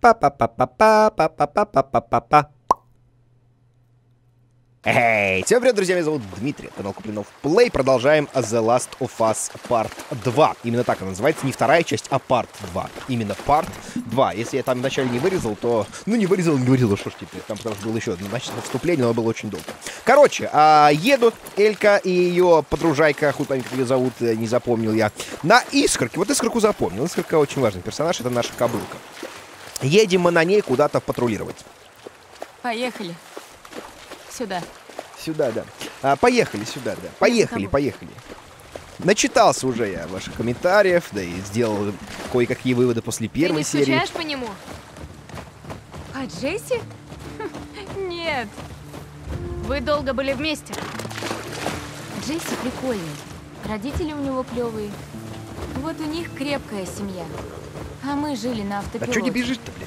Па-па-па-па-па-па-па-па-па-па. Эй, всем привет, друзья, меня зовут Дмитрий, канал Куплинов Плей. Продолжаем The Last of Us Part 2. Именно так она называется, не вторая часть, а Part 2. Именно Part 2. Если я там вначале не вырезал, то... Ну, не вырезал, что ж теперь. Там потому что было еще одно вступление, но оно было очень долго. Короче, едут Элька и ее подружайка, хуй пойми, как ее зовут, не запомнил я, на Искорке. Вот Искорку запомнил. Искорка очень важный персонаж, это наша кобылка. Едем мы на ней куда-то патрулировать. Поехали. Сюда. Сюда, да. Поехали сюда, да. Поехали. Начитался уже я ваших комментариев, да и сделал кое-какие выводы после первой серии. Ты не скучаешь по нему? А Джесси? Нет. Вы долго были вместе? Джесси прикольный. Родители у него клевые. Вот у них крепкая семья. А мы жили на автопилоте. А что не бежишь-то, блядь?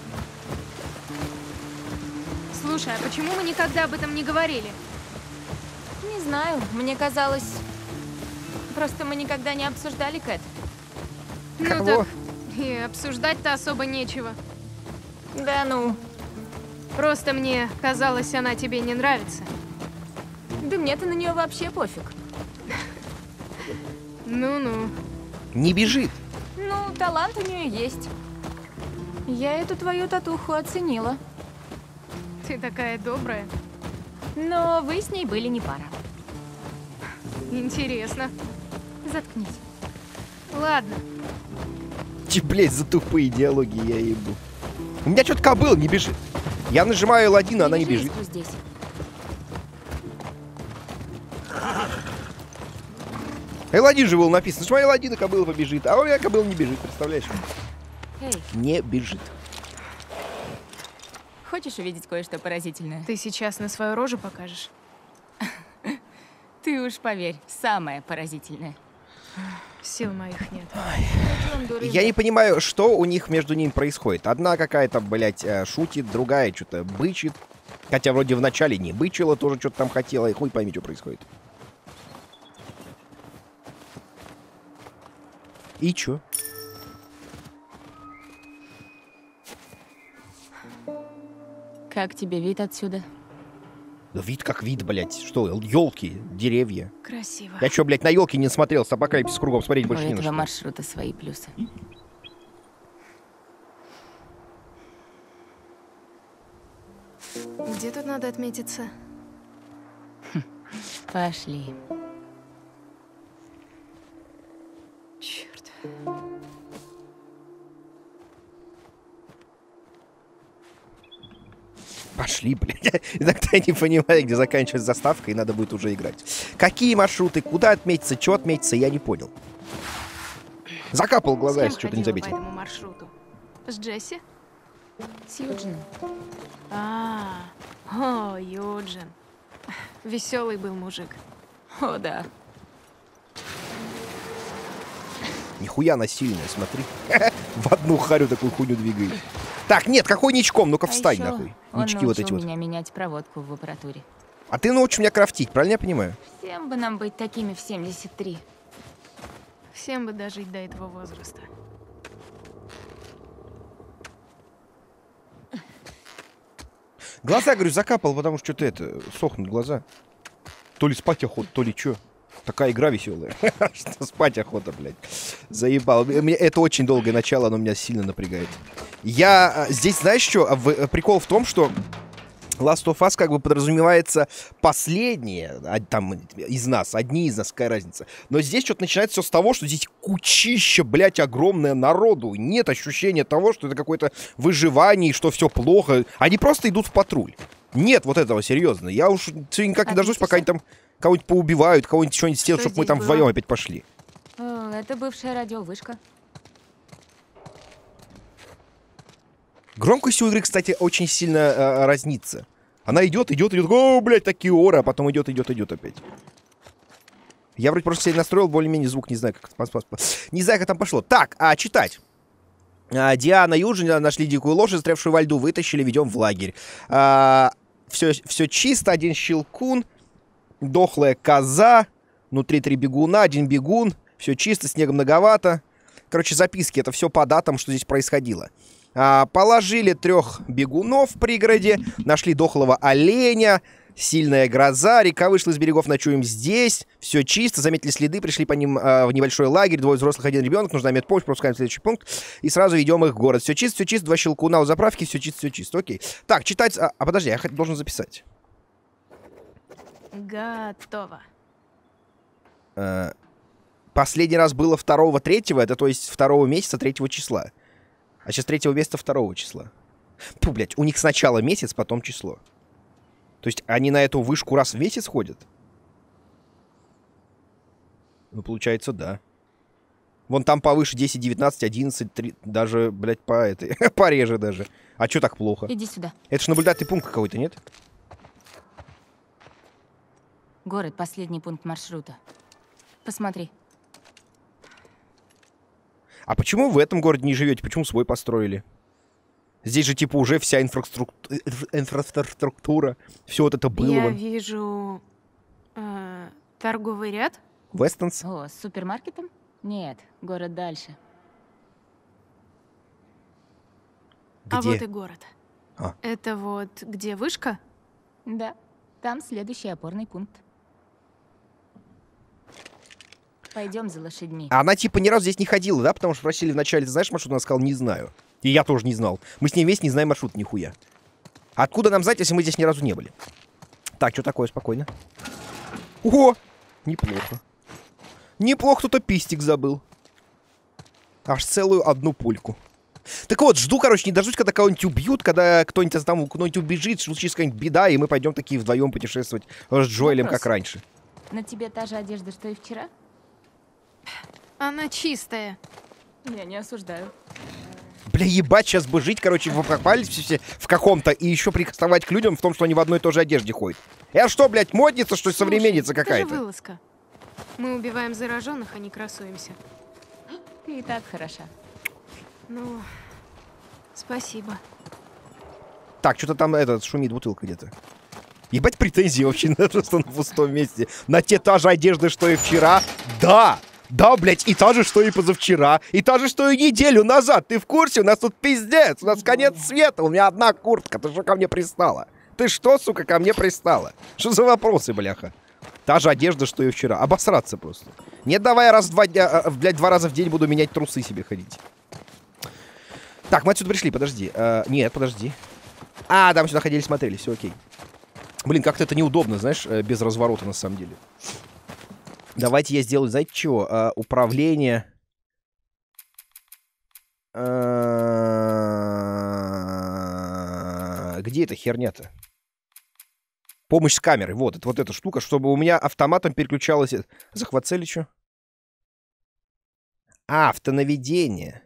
Слушай, а почему мы никогда об этом не говорили? Не знаю, мне казалось... Просто мы никогда не обсуждали Кэт. Ну Кого? так, и обсуждать-то особо нечего. Да ну. Просто мне казалось, она тебе не нравится. Да мне-то на нее вообще пофиг. Ну-ну. Не бежит. Ну, талант у нее есть. Я эту твою татуху оценила. Ты такая добрая. Но вы с ней были не пара. Интересно. Заткнись. Ладно. Блять, за тупые диалоги я ебу. У меня что-то кобыл не бежит. Я нажимаю L1, она не бежит. Здесь. L1 же было написано. Нажимаю L1, и кобыла побежит. А у меня кобыла не бежит, представляешь? Эй, Не бежит. хочешь увидеть кое-что поразительное? Ты сейчас на свою рожу покажешь? Ты уж поверь, самое поразительное. Сил моих нет. Я не понимаю, что у них между ними происходит. Одна какая-то, блядь, шутит, другая что-то бычит. Хотя вроде вначале не бычила, тоже что-то там хотела. И хуй пойми, что происходит. И чё? Как тебе вид отсюда? Да вид как вид, блядь. Что, елки, деревья. Красиво. Я чё, блядь, на елки не смотрел, с апокалипсис кругом смотреть У больше не на этого что. маршрута свои плюсы. Где тут надо отметиться? Пошли. Черт. Пошли, блядь. Иногда я не понимаю, где заканчивается заставка, и надо будет уже играть. Какие маршруты, куда отметиться, что отметиться, я не понял. Закапал глаза, если что-то не ходила заметил. по этому маршруту? С Джесси? С Юджином. О, Юджин. Веселый был мужик. О, да. Нихуя она сильная, смотри. В одну харю такую хуйню двигает. Так, нет, какой ничком? Ну-ка встань, еще нахуй. Он Нички вот эти научил вот. меня менять проводку в аппаратуре. А ты научишь меня крафтить, правильно я понимаю? Всем бы нам быть такими в 73. Всем бы дожить до этого возраста. Глаза, говорю, закапал, потому что что-то это, сохнут глаза. То ли спать охота, то ли что. Такая игра веселая. Что спать охота, блядь. Заебал. Это очень долгое начало, оно меня сильно напрягает. Я здесь, знаешь что? Прикол в том, что Last of Us как бы подразумевается последние там из нас, одни из нас, какая разница. Но здесь что-то начинается все с того, что здесь кучища, блядь, огромное народу. Нет ощущения того, что это какое-то выживание, что все плохо. Они просто идут в патруль. Нет вот этого, серьезно. Я уж все никак не дождусь, пока они там кого-нибудь поубивают, кого-нибудь что-нибудь сделают, чтобы мы там вдвоем опять пошли. О, это бывшая радиовышка. Громкость у игры, кстати, очень сильно разнится. Она идет, о, блядь, такие оры, а потом идет опять. Я вроде просто себе настроил более-менее звук, не знаю, как там пошло. Так, читать. Диана и Юджин нашли дикую лошадь, застрявшую во льду, вытащили, ведем в лагерь. Все чисто, один щелкун, дохлая коза, внутри 3 бегуна, 1 бегун, все чисто, снега многовато. Короче, записки, это все по датам, что здесь происходило. Положили 3 бегунов в пригороде, нашли дохлого оленя, сильная гроза, река вышла из берегов, ночуем здесь, все чисто, заметили следы, пришли по ним в небольшой лагерь, 2 взрослых, 1 ребенок, нужна медпомощь, пропускаем следующий пункт, и сразу ведем их в город. Все чисто, 2 щелкуна у заправки, все чисто, окей. Так, читать, подожди, я должен записать. Готово. Последний раз было 2-3, это то есть 2 месяца 3 числа. А сейчас 3 месяца 2 числа. Фу, блядь, у них сначала месяц, потом число. То есть они на эту вышку раз в месяц ходят? Ну, получается, да. Вон там повыше 10, 19, 11, 3, даже, блядь, пореже даже. А чё так плохо? Иди сюда. Это ж наблюдательный пункт какой-то, нет? Город — последний пункт маршрута. Посмотри. А почему в этом городе не живете? Почему свой построили? Здесь же, типа, уже вся инфраструктура. Все вот это было. Я вижу торговый ряд. Вестонс? О, с супермаркетом? Нет, город дальше. Где? А вот и город. А. Это вот где вышка? Да, там следующий опорный пункт. Пойдем за лошадьми. А она, типа, ни разу здесь не ходила, да? Потому что спросили вначале, ты знаешь маршрут? Она сказала, не знаю. И я тоже не знал. Мы с ней вместе не знаем маршрут, нихуя. Откуда нам знать, если мы здесь ни разу не были? Так, что такое? Спокойно. О! Неплохо. Неплохо, кто-то пистик забыл. Аж целую 1 пульку. Так вот, жду, короче, не дождусь, когда кого-нибудь убьют, когда кто-нибудь там кто-нибудь убежит, случится какая-нибудь беда, и мы пойдем такие вдвоем путешествовать с Джоэлем, Вопрос. как раньше. На тебе та же одежда, что и вчера? Она чистая. Я не осуждаю. Бля, ебать, сейчас бы жить, короче, в апокалипсисе в каком-то и еще приставать к людям в том, что они в одной и той же одежде ходят. Я что, блядь, модница, что ли, современница Слушай, какая-то? ты же вылазка. Мы убиваем зараженных, а не красуемся. Ты и так хороша. Ну, спасибо. Так, что-то там, шумит бутылка где-то. Ебать, претензии вообще просто на пустом месте. На те та же одежда, что и вчера. Да! Да, блядь, и та же, что и позавчера. И та же, что и неделю назад. Ты в курсе? У нас тут пиздец. У нас конец света. У меня одна куртка. Ты что ко мне пристала? Ты что, сука, ко мне пристала? Что за вопросы, бляха? Та же одежда, что и вчера. Обосраться просто. Нет, давай я блядь, 2 раза в день буду менять трусы себе ходить. Так, мы отсюда пришли, подожди. Нет, подожди. Да, мы сюда ходили, смотрели, все окей. Блин, как-то это неудобно, знаешь, без разворота на самом деле. Давайте я сделаю, знаете чего? Управление. Где эта херня-то? Помощь с камерой. Вот эта штука, чтобы у меня автоматом переключалось. Захват цели, что? Автонаведение.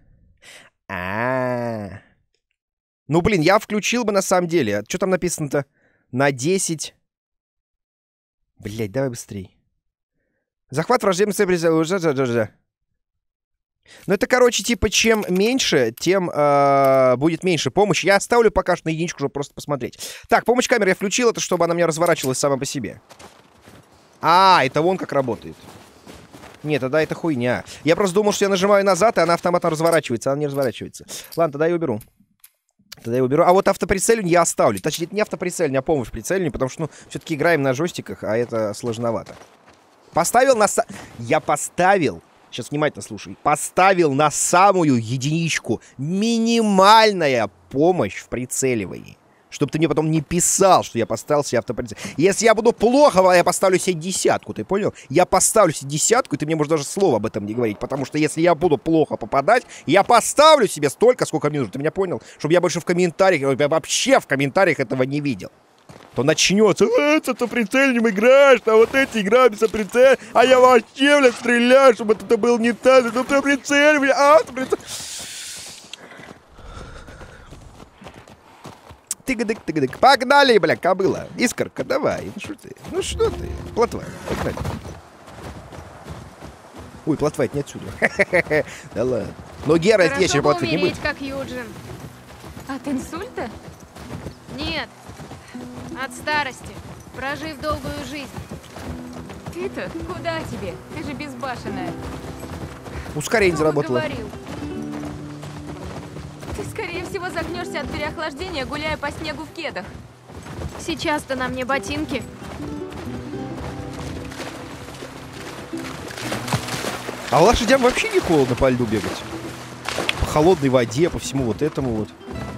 Ну, блин, я включил бы на самом деле. Что там написано-то? На 10. Блять, давай быстрей. Захват враждебной цели. Ну, это, короче, типа, чем меньше, тем будет меньше помощи. Я оставлю пока что на 1, чтобы просто посмотреть. Так, помощь камеры я включил, это чтобы она мне разворачивалась сама по себе. Это вон как работает. Нет, тогда это хуйня. Я просто думал, что я нажимаю назад, и она автоматом разворачивается. Она не разворачивается. Ладно, тогда я уберу. А вот автоприцеливание я оставлю. Точнее, это не автоприцеливание, а помощь прицеливанию, потому что, ну, все-таки играем на джойстиках, а это сложновато. Поставил на... Я поставил... Сейчас внимательно слушай. Поставил на самую единичку. Минимальная помощь в прицеливании. Чтобы ты мне потом не писал, что я поставил себе автоприцеливание. Если я буду плохо, я поставлю себе 10, ты понял? Я поставлю себе 10, и ты мне можешь даже слова об этом не говорить. Потому что если я буду плохо попадать, я поставлю себе столько, сколько мне нужно. Ты меня понял? Чтобы я больше в комментариях, я вообще в комментариях этого не видел. То начнется, с автоприцельным играешь, а вот эти играют без автоприцеля, а я вообще, блядь, стреляю, чтобы это был не так, это автоприцеливание, автоприцеливание. Тыгадык-тыгадык. Погнали, бля, кобыла. Искорка, давай. Ну что ты? Плотва, погнали. Ой, плотва, это не отсюда. Да ладно. Но Гера, это еще плотва не будет. Как Юджин. От инсульта? Нет. От старости. Прожив долгую жизнь. Ты-то куда тебе? Ты же безбашенная. Ускорение Кто заработало. говорил? Ты, скорее всего загнешься от переохлаждения, гуляя по снегу в кедах. Сейчас-то на мне ботинки. А лошадям вообще не холодно по льду бегать? По холодной воде, по всему вот этому вот.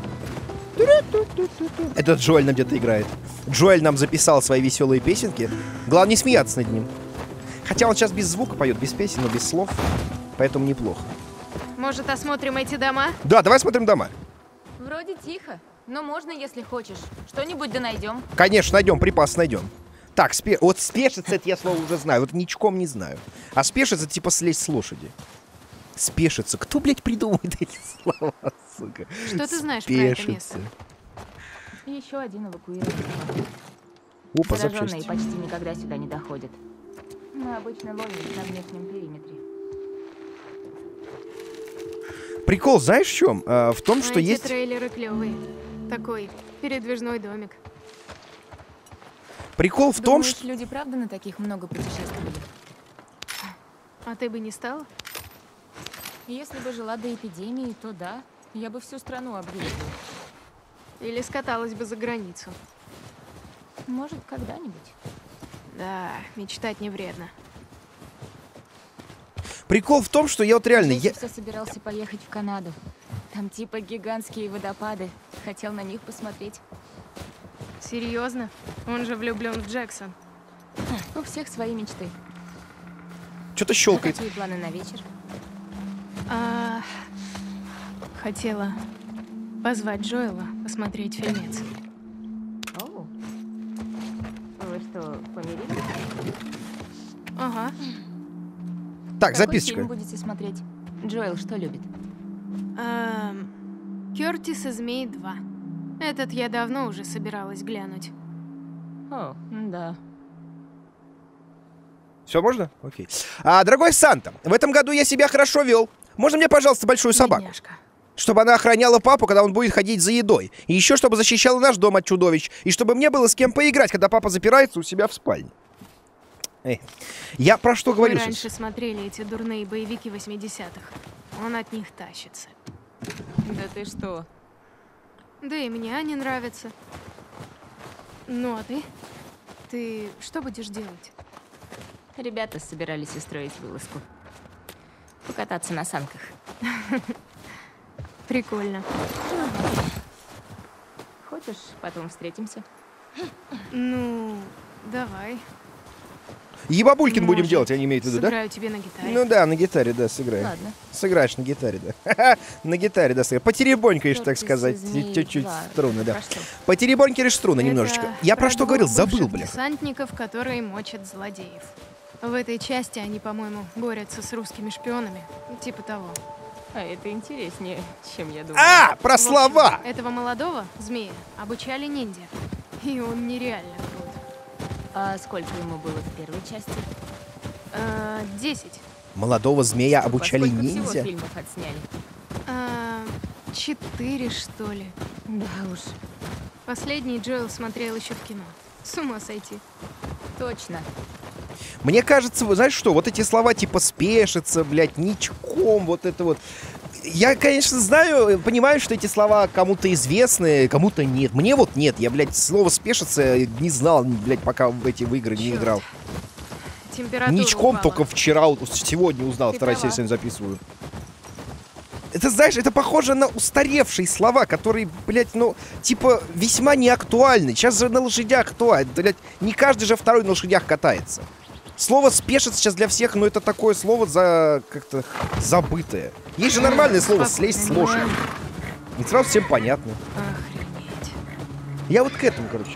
Это Джоэль нам где-то играет. Джоэль нам записал свои веселые песенки. Главное не смеяться над ним. Хотя он сейчас без звука поет, без песен, но без слов. Поэтому неплохо. Может, осмотрим эти дома? Да, давай смотрим дома. Вроде тихо, но можно, если хочешь. Что-нибудь да найдем. Конечно, найдем, припас найдем. Так, вот спешиться, это я слово уже знаю. Вот ничком не знаю. А спешиться, типа слезть с лошади. Спешиться. Кто, блядь, придумывает эти слова, сука? Что ты знаешь про это место? Еще один эвакуированный. Опа, Зараженные запчасти. почти никогда сюда не доходят. Мы обычно ловим на внешнем периметре. Прикол, знаешь в чем? В том, что эти есть... трейлеры клевые. Такой передвижной домик. Прикол в том, Думаешь, что... люди правда на таких много путешествовали? А ты бы не стала? Если бы жила до эпидемии, то да. Я бы всю страну объездила. Или скаталась бы за границу? Может, когда-нибудь. Да, мечтать не вредно. Прикол в том, что я вот реально... Я все собирался поехать в Канаду. Там типа гигантские водопады. Хотел на них посмотреть. Серьезно? Он же влюблен в Джексон. У всех свои мечты. Что-то щелкает. Какие планы на вечер? Хотела позвать Джоэла посмотреть фильмец. Оу. Вы что, помирились? Ага. Так, Какой записочка. фильм будете смотреть? Джоэл что любит? Кёртис и Змей 2. Этот я давно уже собиралась глянуть. О, да. Все, можно? Окей. Дорогой Санта, в этом году я себя хорошо вел. Можно мне, пожалуйста, большую собаку? Бедняжка. Чтобы она охраняла папу, когда он будет ходить за едой. И еще, чтобы защищала наш дом от чудовищ. И чтобы мне было с кем поиграть, когда папа запирается у себя в спальне. Я про что Мы говорю раньше сейчас? смотрели эти дурные боевики 80-х. Он от них тащится. Да ты что? Да и мне они нравятся. Ну а ты? Ты что будешь делать? Ребята собирались устроить вылазку. Покататься на санках. Прикольно. Хочешь, потом встретимся? Ну, давай. Ебабулькин будем Может, делать, я не имею в виду, да? Сыграю тебе на гитаре. Ну да, на гитаре, да, сыграем. Ладно. Сыграешь на гитаре, да. На гитаре, да, сыграешь. Потеребонькаешь, так Кёртис сказать, и Змей чуть-чуть 2. струны, да. Про что? Потеребонькаешь струны Это немножечко. Я про что говорил, двух забыл, бывших бля. десантников, которые мочат злодеев. В этой части они, по-моему, борются с русскими шпионами. Типа того. А это интереснее, чем я думала. Про В общем, слова! этого молодого змея обучали ниндзя. И он нереально крут. А сколько ему было в первой части? 10. Молодого змея обучали Сколько всего ниндзя? фильмов отсняли? 4, что ли. Да уж. Последний Джоэл смотрел еще в кино. С ума сойти. Точно. Мне кажется, вы знаешь что, вот эти слова типа спешится, блядь, ничком, вот это вот. Я, конечно, знаю, понимаю, что эти слова кому-то известны, кому-то нет. Мне вот нет, я, блядь, слово спешится не знал, блядь, пока в эти игры не Чёрт. играл. Температура Ничком упала. только вчера, сегодня узнал, Ты вторая права. серия сегодня записываю. Это, знаешь, это похоже на устаревшие слова, которые, блядь, ну, типа, весьма неактуальны. Сейчас же на лошадях актуально, блядь, не каждый же второй на лошадях катается. Слово «спешится» сейчас для всех, но это такое слово как-то забытое. Есть же нормальное слово «слезть с лошади». И сразу всем понятно. Охренеть. Я вот к этому, короче.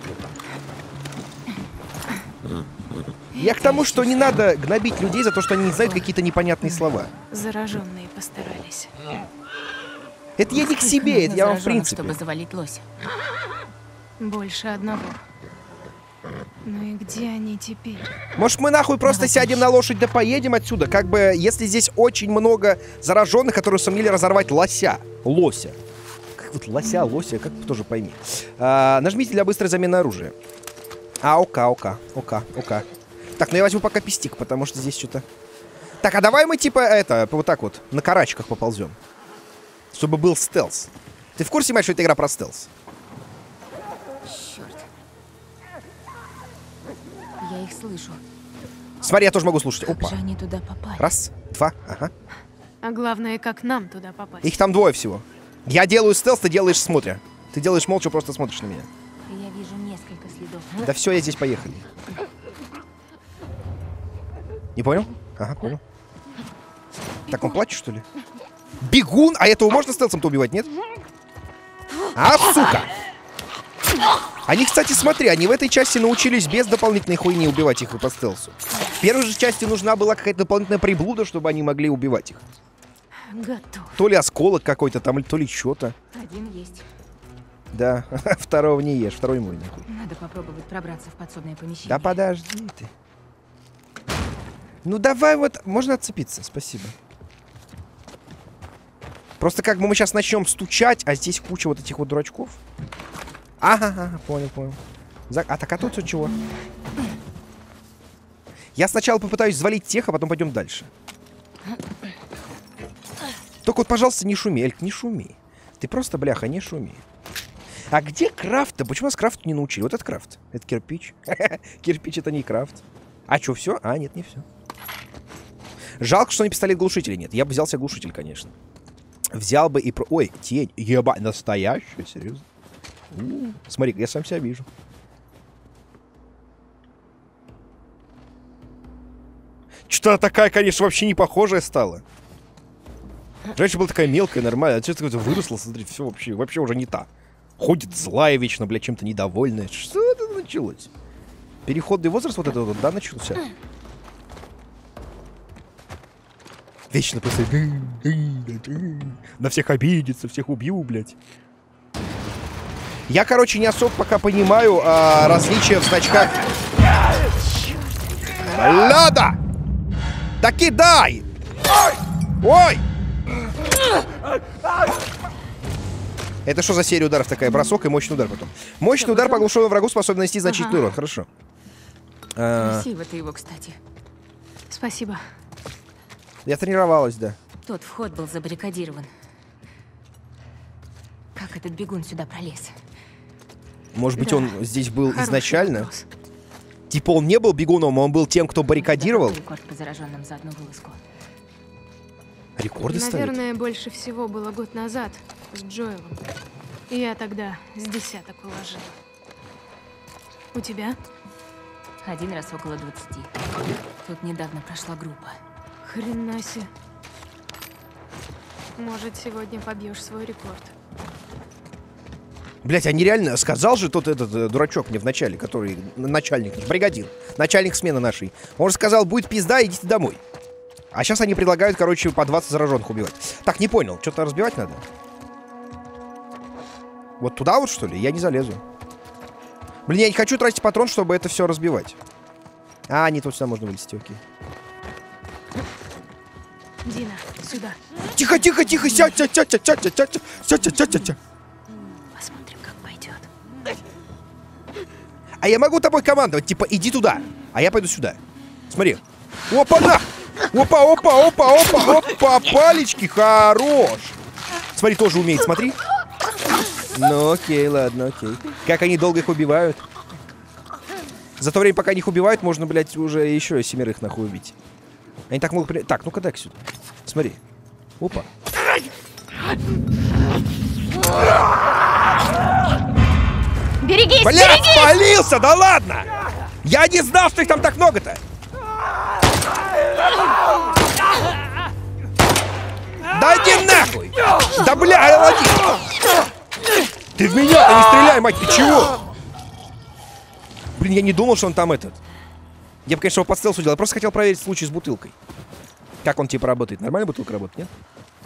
Я к тому, что не надо гнобить людей за то, что они не знают какие-то непонятные слова. Зараженные постарались. Это я не к себе, это я вам в Зараженных, принципе. чтобы завалить лося. Больше одного. Ну и где они теперь? Может, мы нахуй просто сядем на лошадь да поедем отсюда? Как бы, если здесь очень много зараженных, которые сумели разорвать лося. Как вот лося, как тоже пойми. Нажмите для быстрой замены оружия. Ока. Так, ну я возьму пока пистик, потому что здесь что-то... Так, а давай мы типа вот так вот, на карачках поползем. Чтобы был стелс. Ты в курсе, мать, что это игра про стелс? Черт. Я их слышу. Смотри, я тоже могу слушать. Как Опа. же они туда попали? Раз, два, ага. А главное, как нам туда попасть. Их там двое всего. Я делаю стелс, ты делаешь смотря. Ты делаешь молча, просто смотришь на меня. Я вижу несколько следов. Да все, я здесь, поехали. Не понял? Ага, понял. Так он плачет, что ли? Бегун! А этого можно стелсом-то убивать, нет? А, сука! Они, кстати, смотри, они в этой части научились без дополнительной хуйни убивать их по стелсу. В первой же части нужна была какая-то дополнительная приблуда, чтобы они могли убивать их. Готов. То ли осколок какой-то там, то ли что-то. Один есть. Да, второго не ешь, второй мой нахуй. Надо попробовать пробраться в подсобное помещение. Да подожди ты. Ну давай вот, можно отцепиться, спасибо. Просто как бы мы сейчас начнем стучать, а здесь куча вот этих вот дурачков. Ага, понял. А так, а тут чего? Я сначала попытаюсь завалить тех, а потом пойдем дальше. Только вот, пожалуйста, не шуми, Эльк, не шуми. Ты просто, бляха, не шуми. А где крафт-то? Почему нас крафту не научили? Вот это крафт. Это кирпич. Кирпич — это не крафт. А что, все? А, нет, не все. Жалко, что не пистолет-глушителя нет. Я бы взял себе глушитель, конечно. Взял бы и про... Ой, тень. Ебать, настоящая, серьезно. Смотри, я сам себя вижу. Что-то такая, конечно, вообще не похожая стала. Раньше была такая мелкая, нормальная, а сейчас какая-то выросла, смотри, все вообще уже не та. Ходит злая вечно, блядь, чем-то недовольная. Что это началось? Переходный возраст вот этот вот, да, начался? Вечно просто... На всех обидится, всех убью, блядь. Я, короче, не особо пока понимаю различия в значках. Ляда! Да кидай! Ой! Это что за серия ударов такая? Бросок и мощный удар потом. Мощный удар по оглушенному врагу способен нанести значительный урон. Хорошо. Красиво ты его, кстати. Спасибо. Я тренировалась, да. Тот вход был забаррикадирован. Как этот бегун сюда пролез? Может быть, Да. он здесь был Хороший изначально? вопрос. Типа он не был бегуном, а он был тем, кто баррикадировал? Давай рекорд по зараженным за одну вылазку. Рекорды ставят? Наверное, больше всего было год назад с Джоэлом. Я тогда с десяток уложила. У тебя? Один раз около 20. Тут недавно прошла группа. Хрена себе. Может, сегодня побьешь свой рекорд. Блять, а нереально, сказал же тот этот дурачок мне в начале, который начальник, наш бригадир, начальник смены нашей. Он же сказал, будет пизда, идите домой. А сейчас они предлагают, короче, по 20 зараженных убивать. Так, не понял, что-то разбивать надо? Вот туда вот, что ли? Я не залезу. Блин, я не хочу тратить патрон, чтобы это все разбивать. А, не, тут сюда можно вылезти, окей. Дина, сюда. Тихо, сядь. Посмотрим, как пойдет. А я могу тобой командовать, типа, иди туда, а я пойду сюда. Смотри. Опа-на! Опа, палечки, хорош. Смотри, тоже умеет, смотри. Ну, окей, ладно, окей. Как они долго их убивают? За то время, пока они их убивают, можно, блядь, уже еще 7 нахуй убить. Они так могут... Так, ну-ка дай-ка сюда. Смотри. Опа. Берегись, Блядь, спалился, да ладно! Я не знал, что их там так много-то. Да иди нахуй! Да бля, лови! Ты в меня-то не стреляй, мать, ты чего? Блин, я не думал, что он там этот. Я бы, конечно, его под стелсу делал. Я просто хотел проверить случай с бутылкой. Как он, типа, работает. Нормально бутылка работает, нет?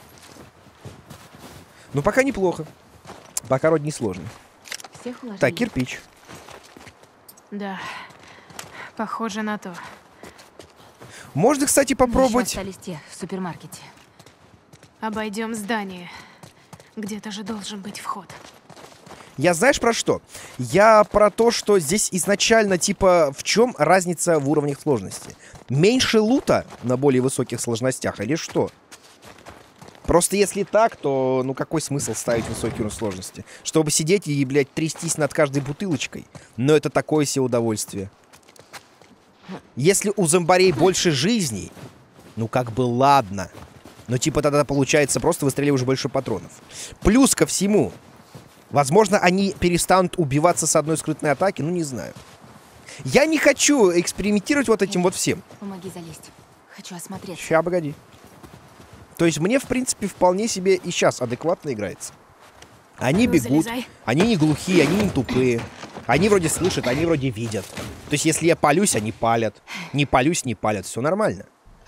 Ну, пока неплохо. Пока вроде не сложно. Всех уложили? Так, кирпич. Да, похоже на то. Можно, кстати, Еще попробовать... остались те в супермаркете. Обойдем здание. Где-то же должен быть вход. Я знаешь про что? Я про то, что здесь изначально, типа, в чем разница в уровнях сложности? Меньше лута на более высоких сложностях или что? Просто если так, то ну какой смысл ставить высокий уровень сложности? Чтобы сидеть и, блядь, трястись над каждой бутылочкой. Но это такое себе удовольствие. Если у зомбарей больше жизней, ну как бы ладно. Но типа тогда получается просто выстреливаешь больше патронов. Плюс ко всему, возможно, они перестанут убиваться с одной скрытной атаки, ну не знаю. Я не хочу экспериментировать вот этим вот всем. Помоги залезть. Хочу осмотреться. Ща, погоди. То есть мне, в принципе, вполне себе и сейчас адекватно играется. Они Ну, бегут, залезай. они не глухие, они не тупые. Они вроде слышат, они вроде видят. То есть если я палюсь, они палят. Не палюсь, не палят. Все нормально.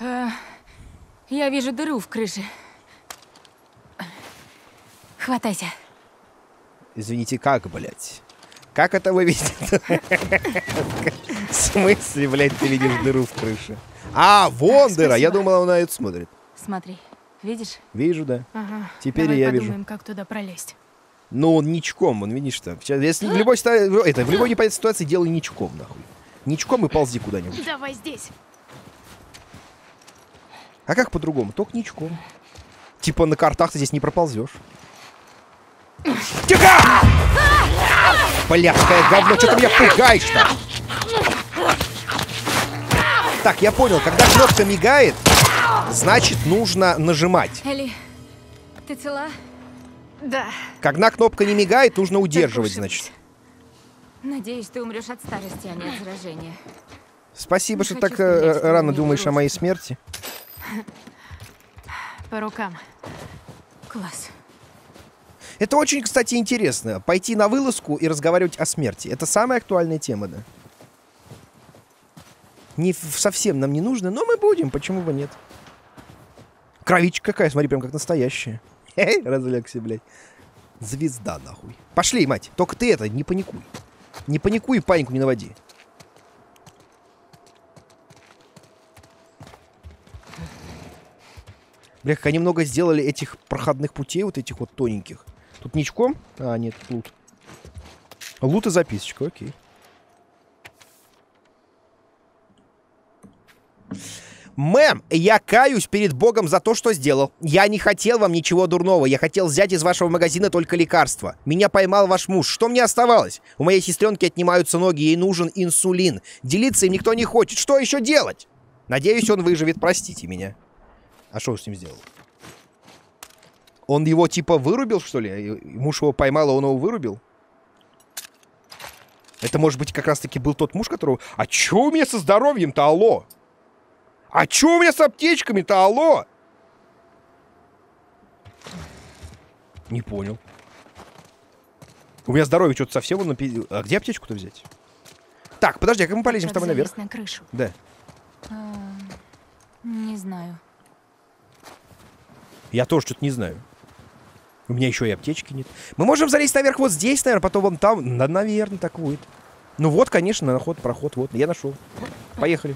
Я вижу дыру в крыше. Хватайся. Извините, как, блядь? Как это вы видите? В смысле, блядь, ты видишь дыру в крыше? А, вон дыра. Я думала, он на это смотрит. Смотри. Видишь? Вижу, да. Ага. Теперь Давай я подумаем, вижу. как туда пролезть. Ну, он ничком, он, видишь что. Сейчас, если в любой, в любой непонятной ситуации делай ничком, нахуй. Ничком и ползи куда-нибудь. Давай здесь. А как по-другому? Только ничком. Типа на картах ты здесь не проползешь. Тихо! Блядское говно, что ты меня пугаешь-то? Так, я понял, когда кнопка мигает, значит нужно нажимать. Элли, ты цела? Да. Когда кнопка не мигает, нужно удерживать, ушиблась. значит. Надеюсь, ты умрешь от старости, а не от заражения. Спасибо, Не что хочу так стрелять, что рано мне думаешь о моей грустно. смерти. По рукам. Класс. Это очень, кстати, интересно. Пойти на вылазку и разговаривать о смерти. Это самая актуальная тема, да? Совсем нам не нужно, но мы будем, почему бы нет? Кровичка какая, смотри, прям как настоящая. Развлекся, блядь. Звезда, нахуй. Пошли, мать. Только ты это, не паникуй. Не паникуй и панику не наводи. Бля, как они много сделали этих проходных путей, вот этих вот тоненьких. Тут ничком? А, нет, лут. Лут и записочка, окей. Мэм, я каюсь перед Богом за то, что сделал. Я не хотел вам ничего дурного. Я хотел взять из вашего магазина только лекарства. Меня поймал ваш муж. Что мне оставалось? У моей сестренки отнимаются ноги. Ей нужен инсулин. Делиться им никто не хочет. Что еще делать? Надеюсь, он выживет. Простите меня. А что он с ним сделал? Он его типа вырубил, что ли? Муж его поймал, а он его вырубил? Это, может быть, как раз-таки был тот муж, которого... А чё у меня со здоровьем-то, алло? А чё у меня с аптечками-то, алло? Не понял. У меня здоровье что-то совсем... А где аптечку-то взять? Так, подожди, а как мы полезем с тобой наверх? Залезть на крышу. Да. Не знаю. Я тоже что-то не знаю. У меня еще и аптечки нет. Мы можем залезть наверх вот здесь, наверное, потом вон там. Да, наверное, так будет. Ну вот, конечно, наход, проход, вот. Я нашел. Поехали.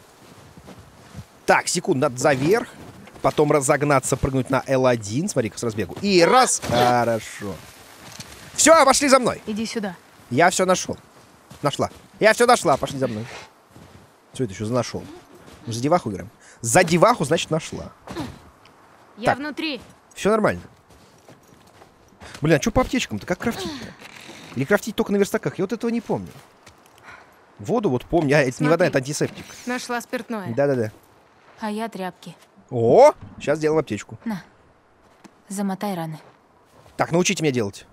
Так, секунду, надо заверх. Потом разогнаться, прыгнуть на L1. Смотри-ка, с разбегу. И раз. Хорошо. Все, пошли за мной. Иди сюда. Я все нашел. Нашла. Я все нашла, пошли за мной. Что это еще за нашел? За деваху играем. За деваху, значит, нашла. Я Так. внутри. Все нормально. Блин, а что по аптечкам-то? Как крафтить-то? Или крафтить только на верстаках? Я вот этого не помню. Воду вот помню. А, это не Смотри. вода, это антисептик. Нашла спиртное. Да-да-да. А я тряпки. О! Сейчас сделаем аптечку. На. Замотай раны. Так, научите меня делать.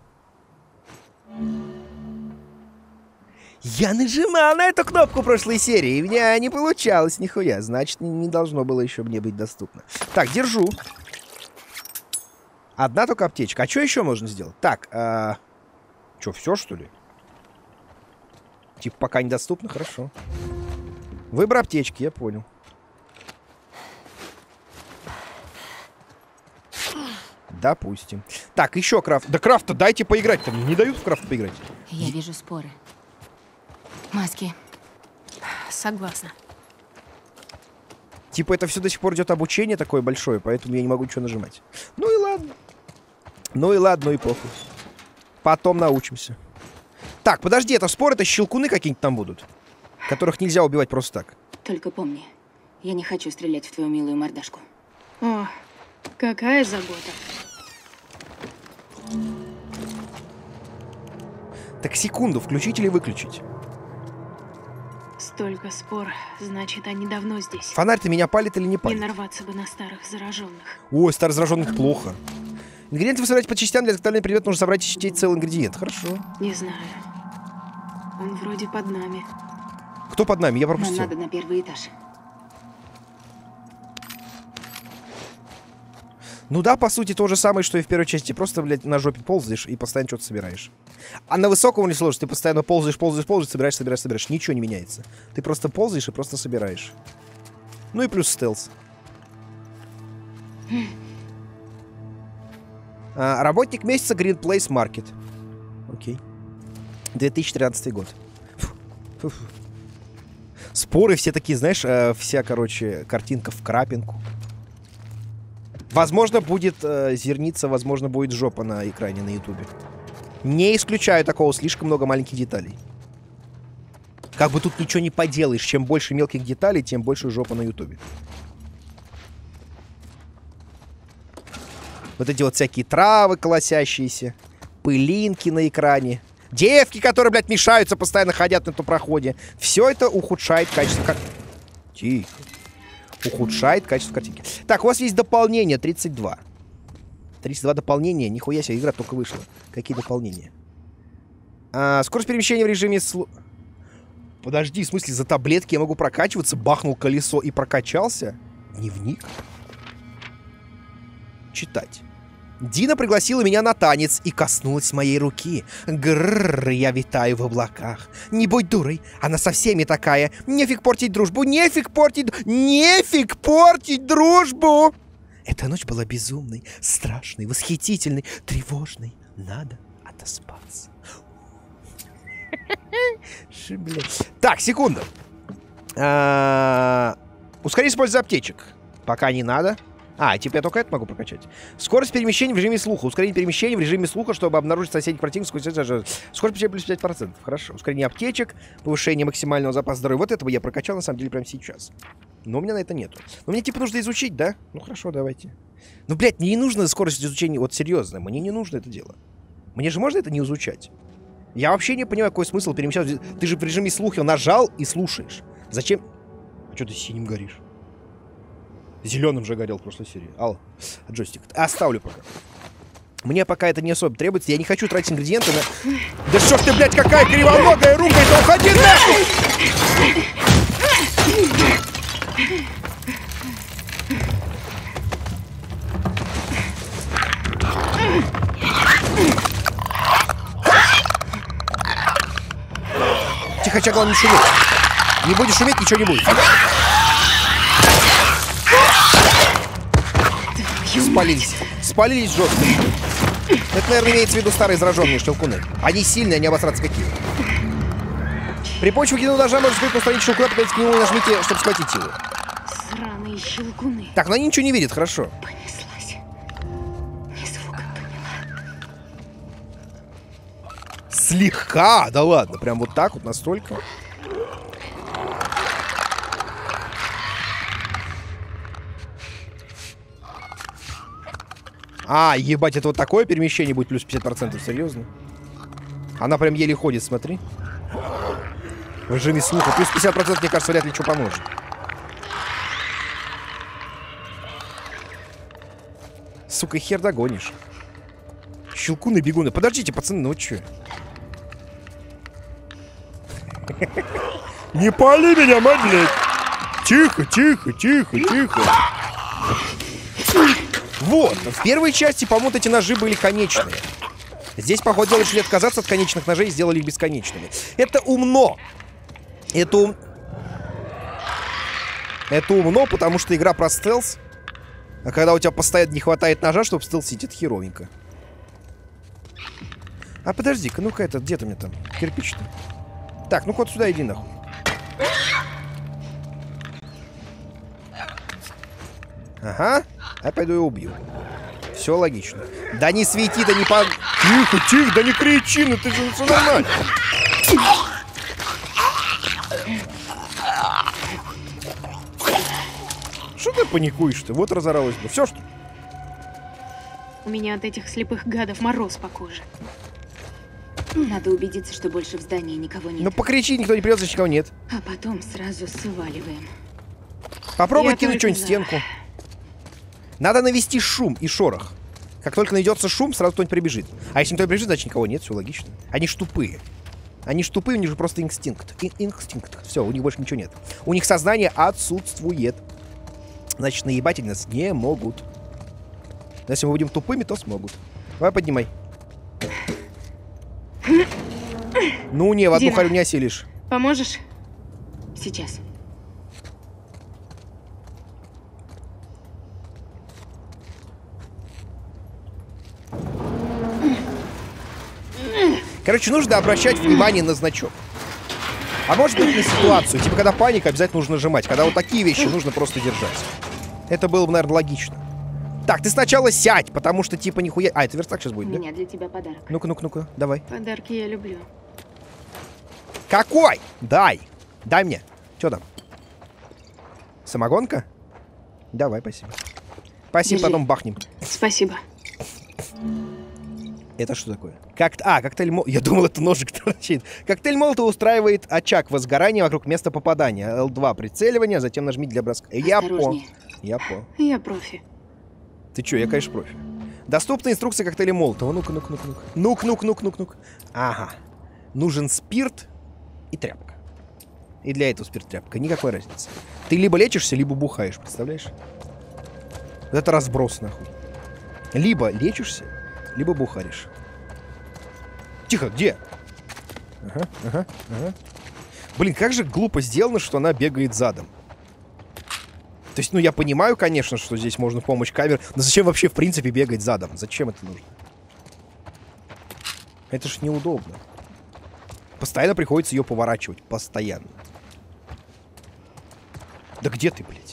Я нажимал на эту кнопку в прошлой серии, и у меня не получалось нихуя. Значит, не должно было еще мне быть доступно. Так, держу. Одна только аптечка. А что еще можно сделать? Так, что, все, что ли? Типа, пока недоступно? Хорошо. Выбор аптечки, я понял. Допустим. Так, еще крафт. Да крафта дайте поиграть-то. Мне не дают в крафт поиграть. Я вижу споры. Маски. Согласна. Типа это все до сих пор идет обучение такое большое, поэтому я не могу ничего нажимать. Ну и ладно. Ну и ладно, ну и похуй. Потом научимся. Так, подожди, это споры, это щелкуны какие-нибудь там будут, которых нельзя убивать просто так. Только помни, я не хочу стрелять в твою милую мордашку. О, Какая забота? Так, секунду, включить или выключить? Столько спор, значит, они давно здесь. Фонарь-то меня палит или не Не палит? нарваться бы на старых зараженных. Ой, старых зараженных плохо. Ингредиенты вы собираете по частям, для изготовления предмета нужно собрать из частей целый ингредиент. Хорошо. Не знаю. Он вроде под нами. Кто под нами? Я Нам пропустил. надо на первый этаж. Ну да, по сути, то же самое, что и в первой части. Просто, блядь, на жопе ползаешь и постоянно что-то собираешь. А на высоком не сложно. Ты постоянно ползаешь, собираешь. Ничего не меняется. Ты просто ползаешь и просто собираешь. Ну и плюс стелс. Работник месяца Green Place Market. Окей. 2013 год. Фу. Споры все такие, знаешь, вся, короче, картинка в крапинку. Возможно, будет зерница, возможно, будет жопа на экране на ютубе. Не исключаю такого, слишком много маленьких деталей. Как бы тут ничего не поделаешь. Чем больше мелких деталей, тем больше жопа на ютубе. Вот эти вот всякие травы колосящиеся, пылинки на экране, девки, которые, блядь, мешаются, постоянно ходят на этом проходе. Все это ухудшает качество картинки. Тихо. Ухудшает качество картинки. Так, у вас есть дополнение 32. 32 дополнения. Нихуя себе, игра только вышла. Какие дополнения? Скорость перемещения в режиме... Подожди, в смысле, за таблетки я могу прокачиваться? Бахнул колесо и прокачался? Дневник? Читать. Дина пригласила меня на танец и коснулась моей руки. Грррр, я витаю в облаках. Не будь дурой, она со всеми такая. Нефиг портить дружбу, нефиг портить дружбу. Эта ночь была безумной, страшной, восхитительной, тревожной. Надо отоспаться. Так, секунду. Ускорение использования аптечек. Пока не надо. Типа я только это могу прокачать. Скорость перемещения в режиме слуха. Ускорение перемещения в режиме слуха, чтобы обнаружить соседних противников. Скорость перемещения плюс 5%. Хорошо. Ускорение аптечек, повышение максимального запаса здоровья. Вот этого я прокачал, на самом деле, прямо сейчас. Но у меня на это нету. Но мне, типа, нужно изучить, да? Ну, хорошо, давайте. Ну, блядь, мне не нужно скорость изучения. Вот серьезно, мне не нужно это дело. Мне же можно это не изучать? Я вообще не понимаю, какой смысл перемещаться. Ты же в режиме слуха нажал и слушаешь. Зачем? А что ты синим горишь? Зеленым же горел в прошлой серии. Джойстик. Оставлю пока. Мне пока это не особо требуется. Я не хочу тратить ингредиенты на... Да что ж ты, блядь, какая кривоногая рука! Это уходи нахуй! Тихо, главное, не шуметь. Не будешь шуметь, ничего не будет. Спалились. Спалились жестко. Это, наверное, имеется в виду старые зараженные щелкуны. Они сильные, они обосраться какие. При помощи выкидного ножа можно скрыть устранить щелкуна, подойдите к нему и нажмите, чтобы схватить его. Сраные щелкуны. Так, но они ничего не видят, хорошо. Понеслась. Ни звука поняла. Слегка? Да ладно, прям вот так вот, настолько. Ебать, это вот такое перемещение будет плюс 50%, серьезно? Она прям еле ходит, смотри. В режиме слуха. Плюс 50%, мне кажется, вряд ли что поможет. Сука, хер догонишь. Щелкуны-бегуны. Подождите, пацаны, ну вы чё? Не пали меня, мать, блядь! Тихо, тихо, тихо, тихо. Вот, в первой части, по-моему, эти ножи были конечные. Здесь, походу, решили отказаться от конечных ножей и сделали их бесконечными. Это умно. Это умно, потому что игра про стелс. А когда у тебя постоянно не хватает ножа, чтобы стелсить, это херовенько. Подожди-ка, ну-ка, где ты мне там? Кирпич-то. Так, ну вот сюда иди нахуй. Ага. Я пойду и убью. Все логично. Да не свети, да не по... Тихо, тихо, да не кричи, ну ты же все нормально. Что ты паникуешь-то? Вот разоралась бы. Все, что ли? У меня от этих слепых гадов мороз по коже. Надо убедиться, что больше в здании никого нет. Ну покричи, никто не придет, значит никого нет. А потом сразу сваливаем. Попробуй Я кинуть только что-нибудь в за. стенку. Надо навести шум и шорох. Как только найдется шум, сразу кто-нибудь прибежит. А если никто не прибежит, значит никого нет, все логично. Они ж тупые. Они ж тупые, у них же просто инстинкт. Инстинкт. Все, у них больше ничего нет. У них сознание отсутствует. Значит, наебать они нас не могут. Но если мы будем тупыми, то смогут. Давай поднимай. Ну не, в одну Дима. харю не осилишь. Поможешь? Сейчас. Короче, нужно обращать внимание на значок. А может быть на ситуацию. Типа, когда паника, обязательно нужно нажимать. Когда вот такие вещи нужно просто держать. Это было бы, наверное, логично. Так, ты сначала сядь, потому что, типа, нихуя... А, это верстак сейчас У будет, да? меня для тебя подарок. Ну-ка, ну-ка, ну-ка, давай. Подарки я люблю. Какой? Дай. Дай мне. Что там? Самогонка? Давай, спасибо. Спасибо, Держи. потом бахнем. Спасибо. Это что такое? Коктейль Молотова. Я думал, это ножик торчит. Коктейль Молотова устраивает очаг возгорания вокруг места попадания. L2 прицеливание, затем нажми для броска. Я понял. Осторожнее. Я понял. Я профи. Ты чё, я, конечно, профи. Доступна инструкция коктейля Молотова. Ну-ка, ну-ка, ну-ка, ну-ка. Ну-ка. Ага. Нужен спирт и тряпка. И для этого спирт тряпка. Никакой разницы. Ты либо лечишься, либо бухаешь, представляешь? Вот это разброс, нахуй. Либо лечишься, либо бухаришь. Тихо, где? Ага. Блин, как же глупо сделано, что она бегает задом. То есть, ну, я понимаю, конечно, что здесь можно помочь камер, но зачем вообще, в принципе, бегать задом? Зачем это нужно? Это ж неудобно. Постоянно приходится ее поворачивать. Постоянно. Да где ты, блядь?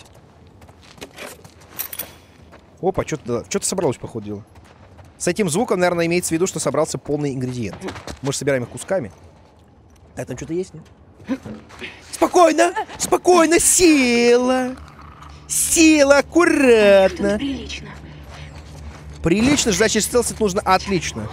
Опа, что-то собралось, походу дела. С этим звуком, наверное, имеется в виду, что собрался полный ингредиент. Мы же собираем их кусками. А там что-то есть, нет? Спокойно! Спокойно! Села! Села! Аккуратно! Прилично. Прилично, значит, стелсить нужно отлично.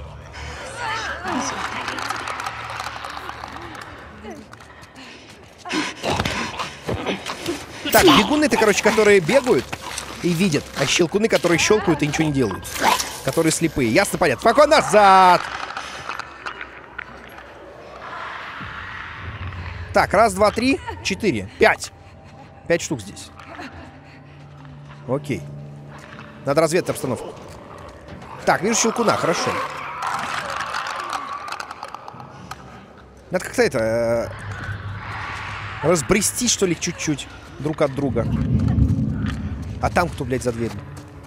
Так, бегуны-то, короче, которые бегают и видят, а щелкуны, которые щелкают и ничего не делают. Которые слепые. Ясно, понятно. Спокойно, назад! Так, раз, два, три, 4, 5. 5 штук здесь. Окей. Надо разведать обстановку. Так, вижу щелкуна, хорошо. Надо как-то это... разбрести, что ли, чуть-чуть друг от друга. А там кто, блядь, за дверью?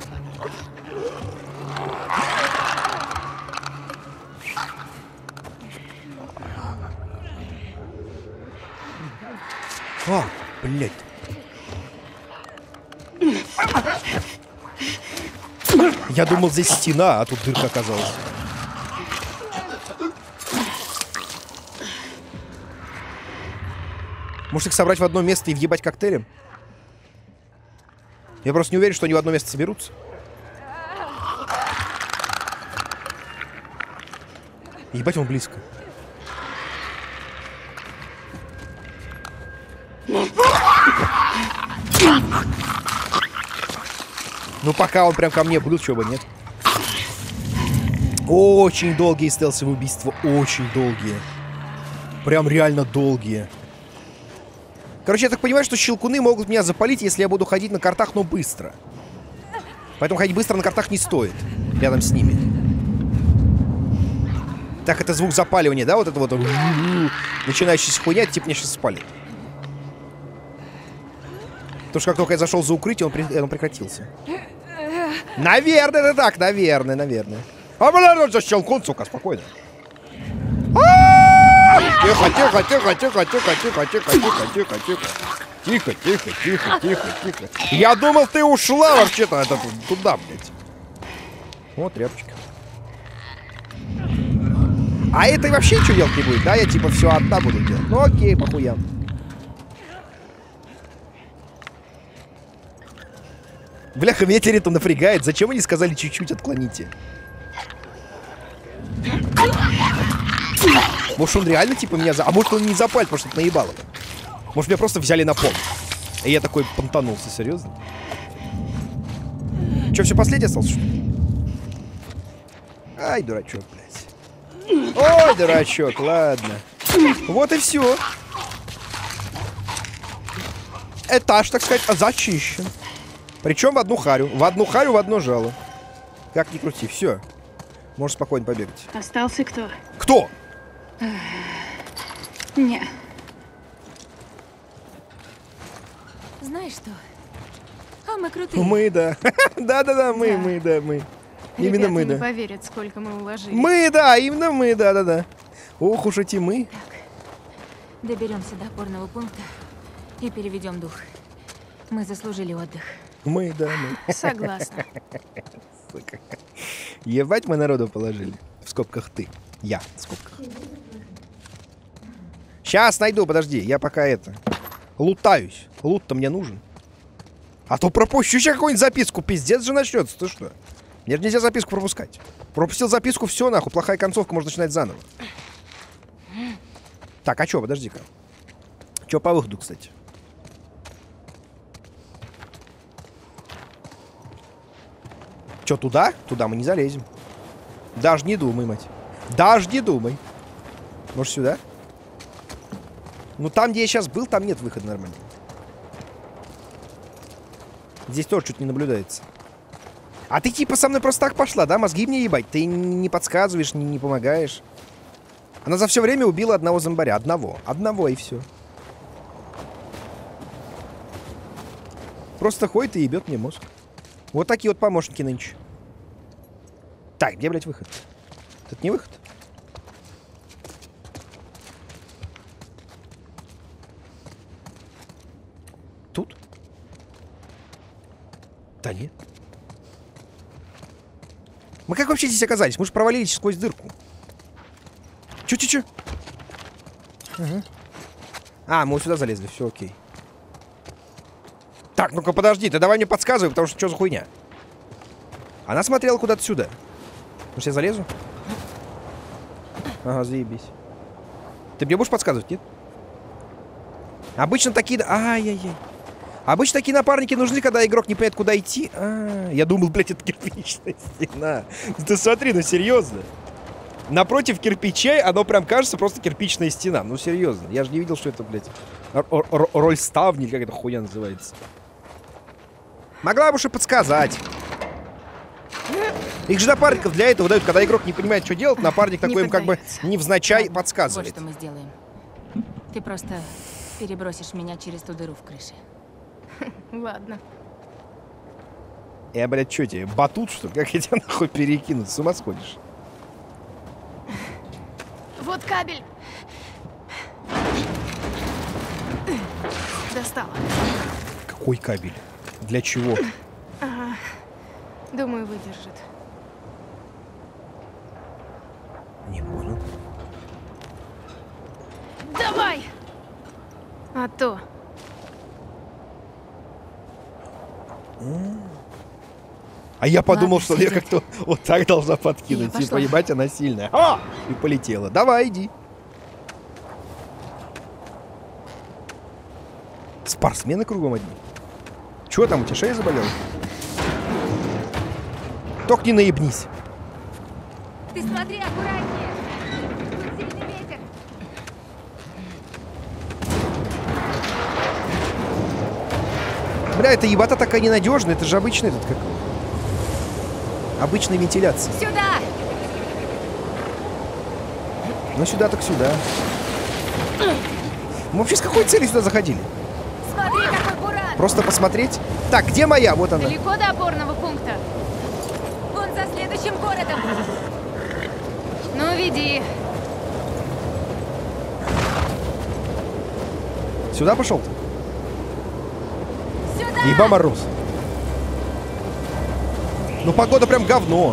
А, блядь. Я думал, здесь стена, а тут дырка оказалась. Может их собрать в одно место и въебать коктейлем? Я просто не уверен, что они в одно место соберутся. Ебать, он близко. Ну, пока он прям ко мне был, чего бы нет. Очень долгие стелсовые убийства. Очень долгие. Прям реально долгие. Короче, я так понимаю, что щелкуны могут меня запалить, если я буду ходить на картах, но быстро. Поэтому ходить быстро на картах не стоит. Рядом с ними. Так, это звук запаливания, да? Вот это вот начинающаяся хуйня, типа меня сейчас спалит. Потому что как только я зашел за укрытие, он прекратился. Наверное, это так, наверное. А, бля, за щелкун, сука, спокойно. Тихо. Я думал, ты ушла вообще-то туда, блядь. Вот тряпочка. А это вообще ничего делать не будет, да? Я типа все одна буду делать. Ну окей, похуям. Бляха, меня теперь это напрягает. Зачем они сказали чуть-чуть отклоните? Может, он реально, типа, меня А может, он не запалит, потому что это наебало. Может, меня просто взяли на пол. И я такой понтанулся, серьезно? Че, все последнее осталось, что ли? Ай, дурачок, блядь. Ой, дурачок, ладно. Вот и все. Этаж, так сказать, зачищен. Причем в одну харю. В одну харю, в одно жало. Как ни крути, все. Можешь спокойно побегать. Остался кто? Кто? Не. Знаешь что? А мы крутые. Мы, да. Да-да-да, мы. Именно Ребята мы, не да. поверят, сколько мы уложили. Мы, да, именно мы, да-да-да. Ох уж эти мы. Доберемся до опорного пункта и переведем дух. Мы заслужили отдых. Мы, да, мы. Согласна. Сука. Ебать мы народу положили. В скобках ты. Я в скобках. Сейчас найду, подожди. Я пока это... Лутаюсь. Лут-то мне нужен. А то пропущу еще какую-нибудь записку. Пиздец же начнется. Ты что? Мне же нельзя записку пропускать. Пропустил записку, все нахуй. Плохая концовка, можно начинать заново. Так, а что, подожди-ка. Что по выходу, кстати? Что, туда? Туда мы не залезем. Даже не думай, мать. Даже не думай. Может, сюда? Ну, там, где я сейчас был, там нет выхода нормально. Здесь тоже что-то не наблюдается. А ты типа со мной просто так пошла, да? Мозги мне ебать. Ты не подсказываешь, не помогаешь. Она за все время убила одного зомбаря. Одного и все. Просто ходит и ебет мне мозг. Вот такие вот помощники нынче. Так, где, блядь, выход? Тут не выход. Тут? Да нет. Мы как вообще здесь оказались? Мы же провалились сквозь дырку. Чё? Угу. А, мы вот сюда залезли, все окей. Так, ну-ка подожди, ты давай мне подсказывай, потому что что за хуйня? Она смотрела куда-то сюда. Может, я залезу? Ага, заебись. Ты мне будешь подсказывать, нет? Обычно такие... Ай-яй-яй. Обычно такие напарники нужны, когда игрок не понимает, куда идти. Я думал, блядь, это кирпичная стена. Ты смотри, ну серьезно. Напротив кирпичей оно прям кажется просто кирпичная стена. Ну серьезно. Я же не видел, что это, блядь, роль ставни, как эта хуйня называется. Могла бы уж и подсказать. Их же напарников для этого дают, когда игрок не понимает, что делать, напарник такой им как бы невзначай подсказывает. Вот что мы сделаем. Ты просто перебросишь меня через ту дыру в крыше. Ладно. Я, блядь, что тебе, батут, что ли? Как я тебя нахуй перекинуть? С ума сходишь? Вот кабель. Достала. Какой кабель? Для чего? Ага. Думаю, выдержит. Не понял. Давай! А то. А я подумал, Ладно, что я сойдет. как-то вот так должна подкинуть. Я Типа, пошла. ебать, она сильная. А! И полетела. Давай, иди. Спортсмены кругом одни. Чего там, у тебя шея заболела? Только не наебнись. Ты смотри, аккуратнее! Тут сильный ветер! Бля, эта ебата такая ненадежная. Это же обычный этот как... Обычная вентиляция. Сюда! Ну сюда так сюда. Мы вообще с какой целью сюда заходили? Смотри, какой буран! Просто посмотреть? Так, где моя? Вот она. Далеко до опорного пункта? Он за следующим городом! Ну, веди. Сюда пошел ты? Сюда! Еба мороз. Ну, погода прям говно.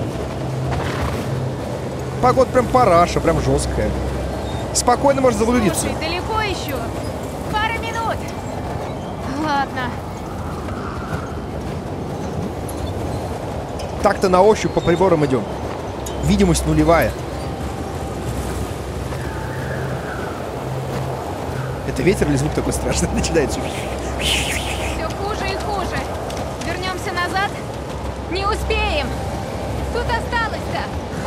Погода прям параша, прям жесткая. Спокойно можно заблудиться. Слушай, далеко еще? Пара минут. Ладно. Так-то на ощупь по приборам идем. Видимость нулевая. Это ветер или звук такой страшный начинается? Все хуже и хуже. Вернемся назад? Не успеем! Тут осталось-то!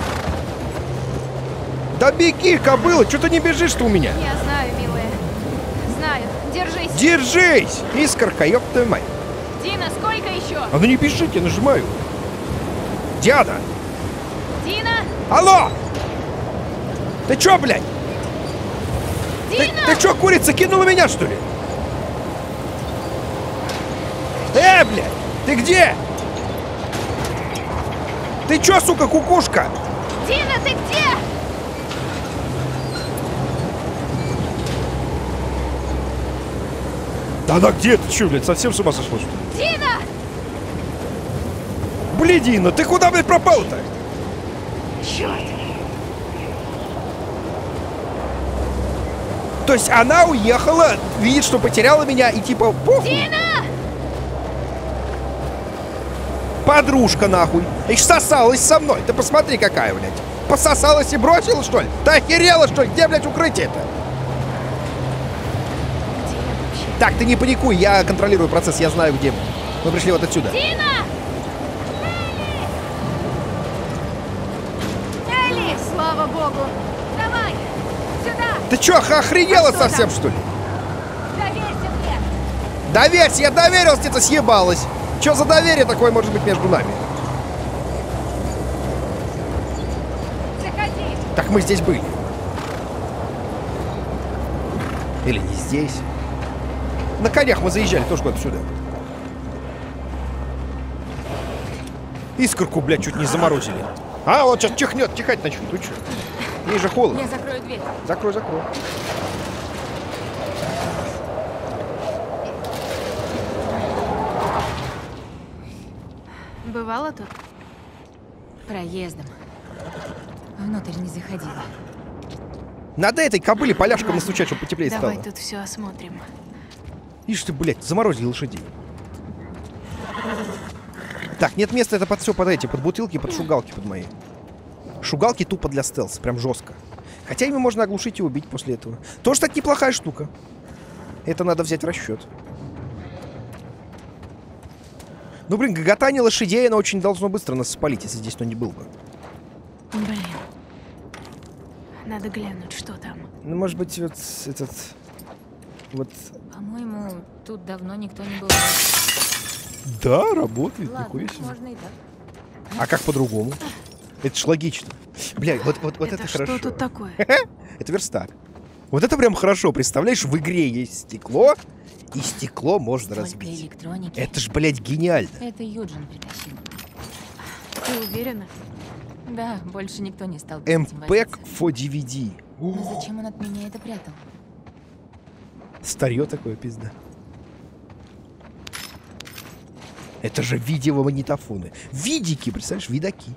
Да беги, кобыла! Что ты не бежишь-то у меня? Я знаю, милая. Знаю. Держись. Держись! Искорка, ёб твою мать. Дина, сколько еще? А ну не бежите, я нажимаю. Диана! Дина! Алло! Ты чё, блядь? Дина! Ты чё, курица, кинула меня, что ли? Блядь! Ты где? Ты чё, сука, кукушка? Дина, ты где? Да она где? Ты чё, блядь, совсем с ума сошла, что ли? Дина! Блин, Дина, ты куда, блядь, пропал-то? Черт! То есть она уехала, видит, что потеряла меня и типа похуй. Дина! Подружка нахуй. И сосалась со мной. Ты посмотри, какая, блядь. Пососалась и бросила, что ли? Ты охерела, что ли? Где, блядь, укрытие-то? Где я вообще? Так, ты не паникуй, я контролирую процесс, я знаю, где мы. Мы пришли вот отсюда. Дина! Элли! Слава богу! Давай! Сюда! Ты чё, охренела А что совсем, там? что ли? Доверься мне! Доверься, я доверился, тебе съебалась. Чё за доверие такое может быть между нами? Заходи! Так мы здесь были. Или не здесь. На конях мы заезжали тоже куда-то сюда. Искорку, блядь, чуть не заморозили. А, вот сейчас чихнет, чихать начнет. Ты чё? Ей же холодно. Я закрою дверь. Закрой, закрой. Бывало тут? Проездом. Внутрь не заходила. Надо этой кобыле поляшком настучать, чтобы потеплее Давай стало. тут все осмотрим. Ишь ты, блядь, заморозили лошадей. Так, нет места, это под все, под эти, под бутылки, под шугалки, под мои. Шугалки тупо для стелса, прям жестко. Хотя ими можно оглушить и убить после этого. Тоже так неплохая штука. Это надо взять в расчет. Ну, блин, гоготание лошадей, оно очень должно быстро нас спалить, если здесь кто-нибудь был бы. Блин. Надо глянуть, что там. Ну, может быть, вот этот... Вот... По-моему, тут давно никто не был. Да, работает, Ладно, такое себе. можно и так. А как по-другому? Это ж логично. Бля, вот это что хорошо. тут такое? Это верстак. Вот это прям хорошо. Представляешь, в игре есть стекло, и стекло можно Столько разбить. электроники. Это ж, блядь, гениально. Это Юджин притащил. Ты уверена? Да, больше никто не стал бы с этим MPEG возиться. for DVD. Но зачем он от меня это прятал? Старье такое, пизда. Это же видеомагнитофоны. Видики, представляешь, видаки.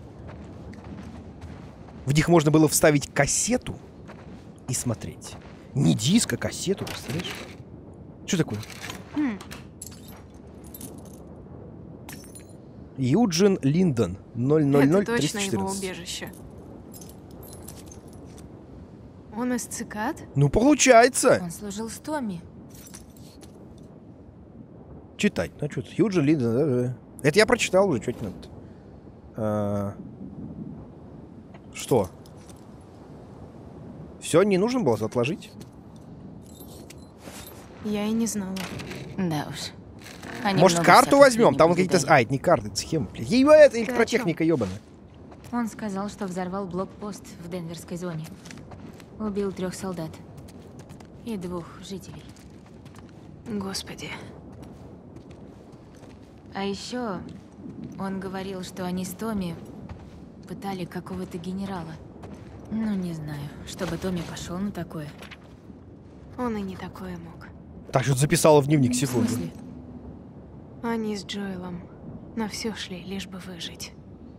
В них можно было вставить кассету и смотреть. Не диск, а кассету, представляешь? Что такое? Юджин Линдон. Это точно 000-314. его убежище. Он из цикад? Ну, получается. Он служил с Томми. Читать. Ну, что-то. Юджин Линдон. Да. Это я прочитал уже, что тебе надо. Что? Все, не нужно было отложить? Я и не знала. Да уж. Они Может, много карту всякой возьмем? фигни Там какие-то... повидали. А, это не карты, это схема, блядь. Ей это о электротехника ебаная. Он сказал, что взорвал блокпост в Денверской зоне. Убил 3 солдат. И 2 жителей. Господи. А еще он говорил, что они с Томми пытали какого-то генерала. Ну, не знаю, чтобы Томми пошел на такое. Он и не такое мог. Так, что-то записала в дневник, В секунду. смысле? Они с Джоэлом на все шли, лишь бы выжить.